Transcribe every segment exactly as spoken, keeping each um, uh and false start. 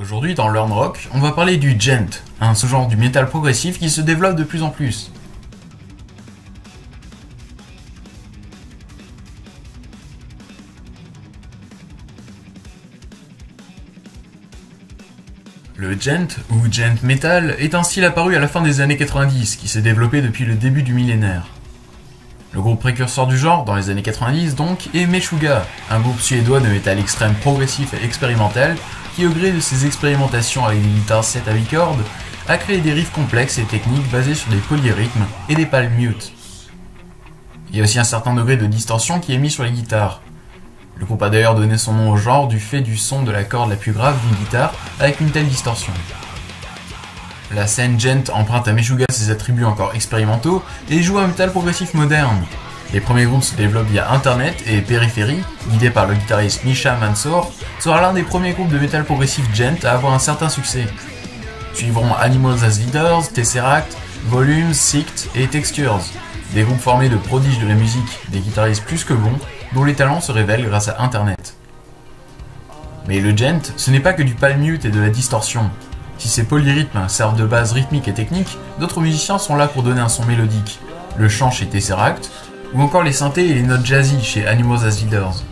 Aujourd'hui dans Learn Rock, on va parler du djent, un sous-genre du métal progressif qui se développe de plus en plus. Le djent, ou djent metal, est un style apparu à la fin des années quatre-vingt-dix, qui s'est développé depuis le début du millénaire. Le groupe précurseur du genre, dans les années quatre-vingt-dix donc, est Meshuggah, un groupe suédois de métal extrême progressif et expérimental, qui au gré de ses expérimentations avec des guitares sept à huit cordes, a créé des riffs complexes et techniques basés sur des polyrythmes et des palm mutes. Il y a aussi un certain degré de distorsion qui est mis sur les guitares. Le groupe a d'ailleurs donné son nom au genre du fait du son de la corde la plus grave d'une guitare avec une telle distorsion. La scène djent emprunte à Meshuggah ses attributs encore expérimentaux et joue un métal progressif moderne. Les premiers groupes se développent via internet et Periphery, guidé par le guitariste Misha Mansour, sera l'un des premiers groupes de métal progressif djent à avoir un certain succès. Suivront Animals as Leaders, Tesseract, Volumes, Sikt et Textures, des groupes formés de prodiges de la musique, des guitaristes plus que bons, dont les talents se révèlent grâce à internet. Mais le djent, ce n'est pas que du palm mute et de la distorsion. Si ces polyrythmes servent de base rythmique et technique, d'autres musiciens sont là pour donner un son mélodique. Le chant chez Tesseract, ou encore les synthés et les notes jazzy chez Animals as Leaders.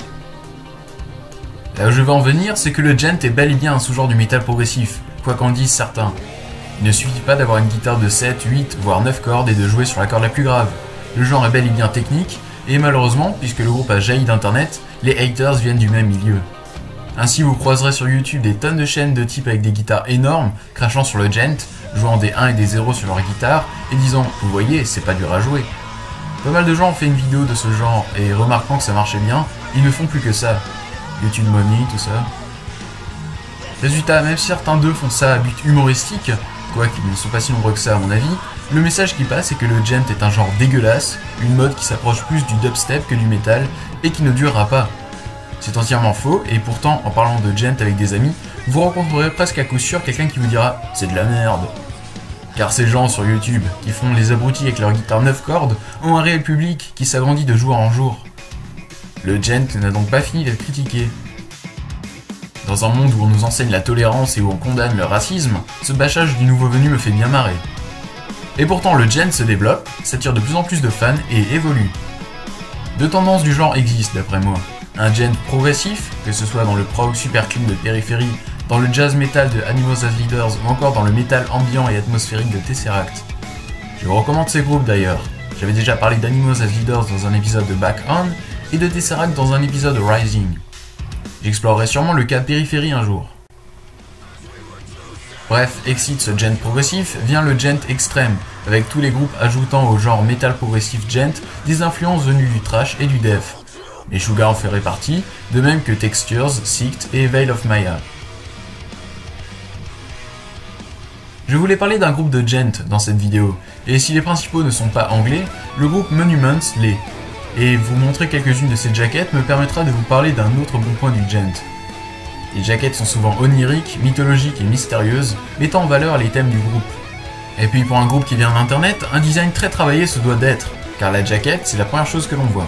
Là où je veux en venir, c'est que le djent est bel et bien un sous-genre du métal progressif, quoi qu'en disent certains. Il ne suffit pas d'avoir une guitare de sept, huit, voire neuf cordes et de jouer sur la corde la plus grave. Le genre est bel et bien technique, et malheureusement, puisque le groupe a jailli d'internet, les haters viennent du même milieu. Ainsi vous croiserez sur YouTube des tonnes de chaînes de types avec des guitares énormes, crachant sur le djent, jouant des un et des zéro sur leur guitare, et disant « Vous voyez, c'est pas dur à jouer ». Pas mal de gens ont fait une vidéo de ce genre, et remarquant que ça marchait bien, ils ne font plus que ça. YouTube Money, tout ça. Résultat, même si certains d'eux font ça à but humoristique, quoiqu'ils ne sont pas si nombreux que ça à mon avis, le message qui passe est que le djent est un genre dégueulasse, une mode qui s'approche plus du dubstep que du métal, et qui ne durera pas. C'est entièrement faux, et pourtant, en parlant de djent avec des amis, vous rencontrerez presque à coup sûr quelqu'un qui vous dira « c'est de la merde ». Car ces gens sur YouTube, qui font les abrutis avec leur guitare neuf cordes, ont un réel public qui s'agrandit de jour en jour. Le djent n'a donc pas fini d'être critiqué. Dans un monde où on nous enseigne la tolérance et où on condamne le racisme, ce bâchage du nouveau venu me fait bien marrer. Et pourtant le djent se développe, s'attire de plus en plus de fans et évolue. Deux tendances du genre existent d'après moi. Un djent progressif, que ce soit dans le prog super clean de Periphery, dans le jazz metal de Animals as Leaders ou encore dans le métal ambiant et atmosphérique de Tesseract. Je vous recommande ces groupes d'ailleurs. J'avais déjà parlé d'Animals as Leaders dans un épisode de Back On et de Tesseract dans un épisode de Rising. J'explorerai sûrement le cas Periphery un jour. Bref, excite ce djent progressif, vient le djent extrême, avec tous les groupes ajoutant au genre metal progressif djent des influences venues du thrash et du death. Meshuggah en ferait partie, de même que Textures, Sikt et Veil of Maya. Je voulais parler d'un groupe de djent dans cette vidéo, et si les principaux ne sont pas anglais, le groupe Monuments l'est. Et vous montrer quelques-unes de ces jaquettes me permettra de vous parler d'un autre bon point du djent. Les jaquettes sont souvent oniriques, mythologiques et mystérieuses, mettant en valeur les thèmes du groupe. Et puis pour un groupe qui vient d'internet, un design très travaillé se doit d'être, car la jaquette c'est la première chose que l'on voit.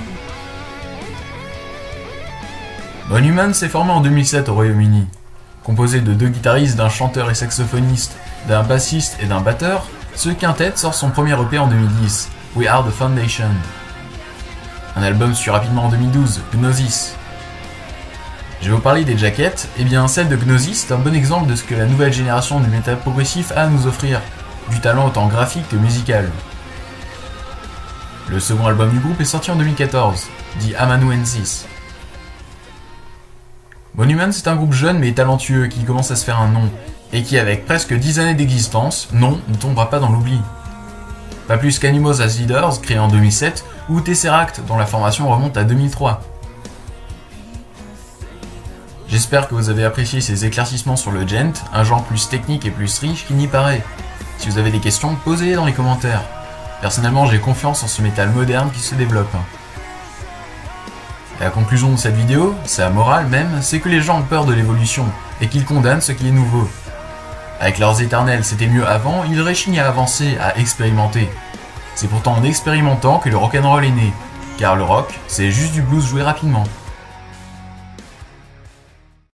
Monuments est formé en deux mille sept au Royaume-Uni. Composé de deux guitaristes, d'un chanteur et saxophoniste, d'un bassiste et d'un batteur, ce quintet sort son premier E P en deux mille dix, We Are the Foundation. Un album suit rapidement en deux mille douze, Gnosis. Je vais vous parler des jaquettes, et bien celle de Gnosis est un bon exemple de ce que la nouvelle génération du métal progressif a à nous offrir, du talent autant graphique que musical. Le second album du groupe est sorti en deux mille quatorze, dit Amanuensis. Monuments est un groupe jeune mais talentueux qui commence à se faire un nom, et qui avec presque dix années d'existence, non, ne tombera pas dans l'oubli. Pas plus qu'Animals as Leaders, créé en deux mille sept, ou Tesseract, dont la formation remonte à deux mille trois. J'espère que vous avez apprécié ces éclaircissements sur le djent, un genre plus technique et plus riche qu'il n'y paraît. Si vous avez des questions, posez-les dans les commentaires. Personnellement, j'ai confiance en ce métal moderne qui se développe. La conclusion de cette vidéo, sa morale même, c'est que les gens ont peur de l'évolution, et qu'ils condamnent ce qui est nouveau. Avec leurs éternels c'était mieux avant, ils réchignent à avancer, à expérimenter. C'est pourtant en expérimentant que le rock'n'roll est né, car le rock, c'est juste du blues joué rapidement.